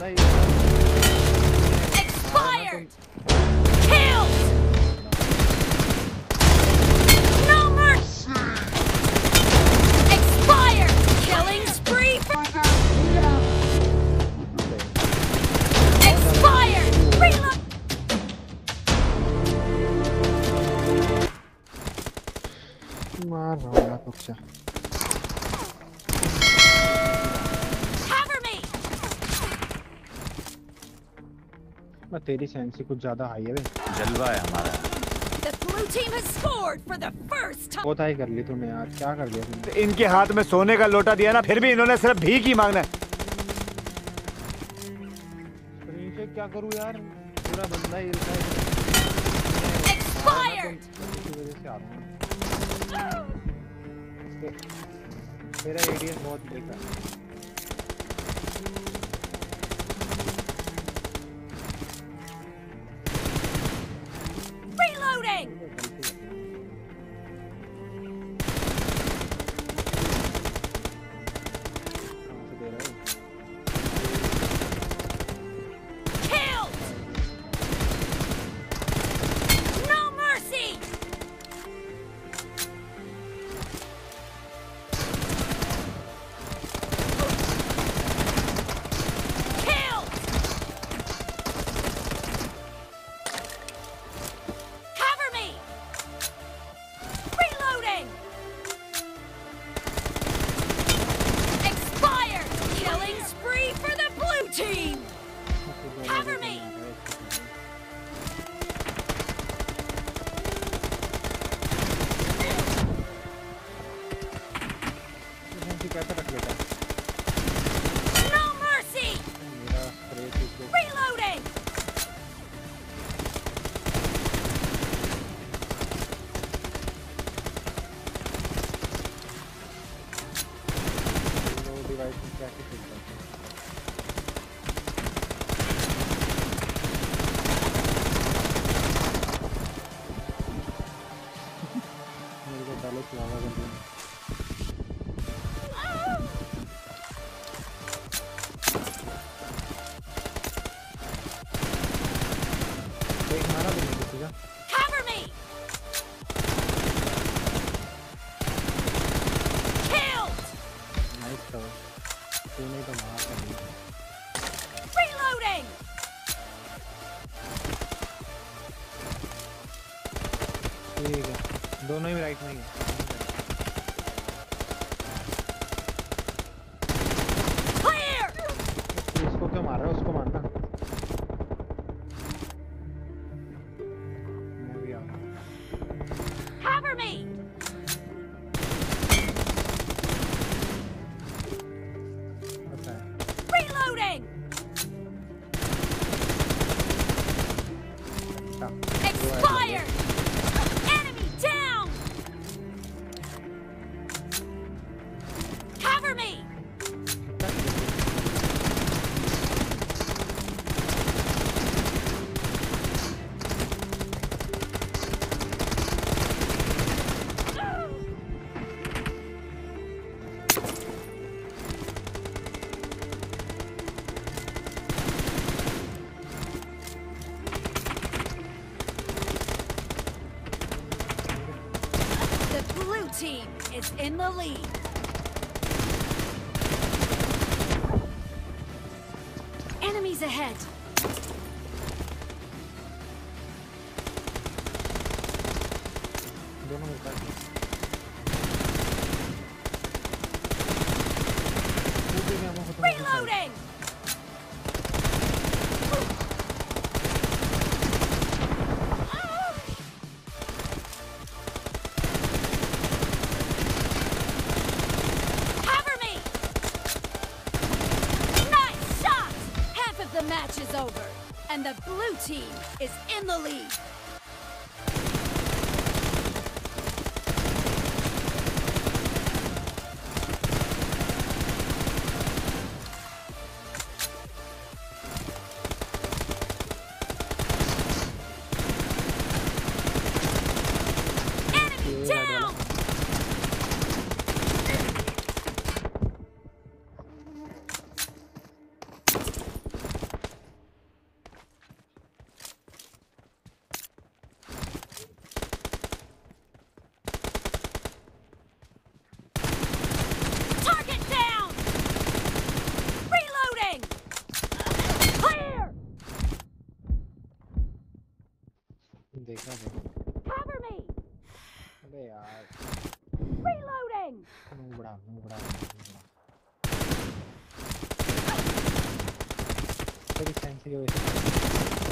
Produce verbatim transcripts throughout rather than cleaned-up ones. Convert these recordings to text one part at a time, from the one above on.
बंदा ही expired. Killed. No mercy. Expired. Killing spree for expired. Reload. मार रहा हूँ तो क्या Cover me. मैं तेरी सेंसी कुछ ज्यादा हाई है बे जलवा है हमारा The blue team has scored for the first time. बहुत हाई कर ली तूने यार क्या कर लिया तूने इनके हाथ में सोने का लोटा दिया ना फिर भी इन्होंने सिर्फ भीख ही मांगना है स्क्रीन से क्या करूँ यार पूरा बंदा ही हिलता है Expired. इसकी वजह से आ रहा हूँ मेरा एडीएस बहुत बेकार है Reloading. Killed. No mercy. Killed. Cover me. Reloading. Expired. Killing spree for the blue team. Cover me. कैसा रख लेता है No mercy. मेरा स्प्रे तो Reloading. डिवाइस में क्या क्या चलता है मेरे को डालो फ्लावर कर दिया एक मारा भी नहीं किसी का Cover me. Killed. नाइस था तूने तो मार कर दिया Reloading. ठीक है दोनों ही राइट में ही है Clear. इसको क्यों मार रहा है उसको मारना मैं भी आ रहा हूँ Cover me. पता है Reloading. अच्छा Expired. Enemy down. Cover me. The blue team is in the lead. Enemies ahead. दोनों मिलता है Reloading. Cover me. Nice shot. Half of the match is over, and the blue team is in the lead. Enemy down. देखना दे। Cover me. अबे यार। Reloading. नूबड़ा नूबड़ा नूबड़ा। तेरी sensi हो इसे।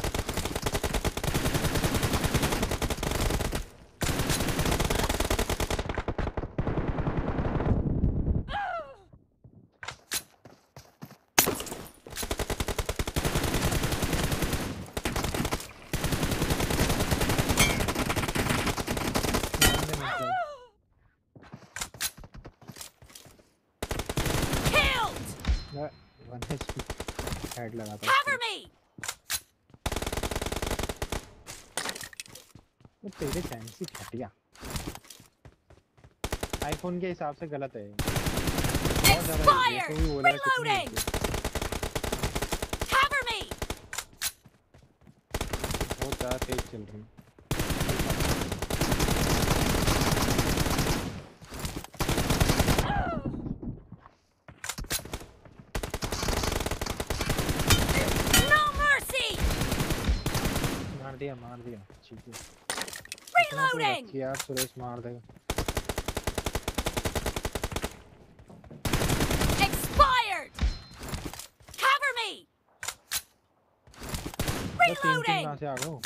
One HP head लगा था। Cover me. वो तेरे फैंसी घटिया आईफोन के हिसाब से गलत है। बहुत ज़्यादा है, तो भी बोला है कितनी है। Cover me. बहुत ज़्यादा तेज चल रही है। मार दिया मार दिया ठीक है। Reloading. यार सुरेश मार देगा। Expired. Cover me. Reloading. कहाँ से आ गए?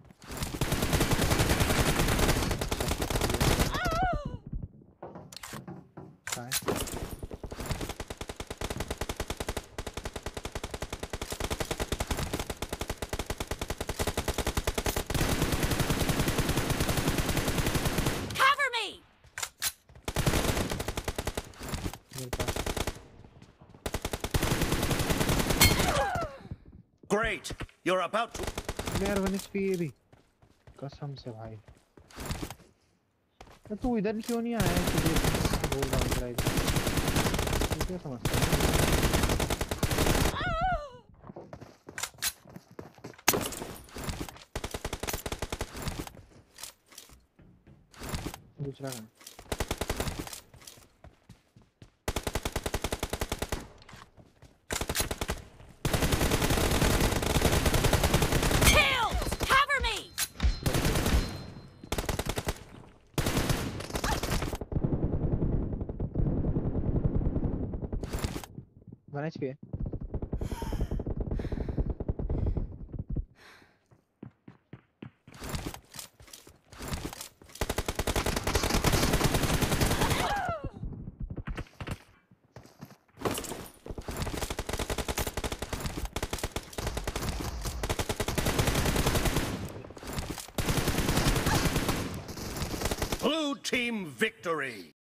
Great, you're about to. यार वन एचपी ये भी कसम से भाई। तो तू इधर क्यों नहीं आया? तुझे बोल रहा हूँ ड्राइव। तू क्या समझता है? दूसरा कहाँ? वन एचपी है। Blue team victory.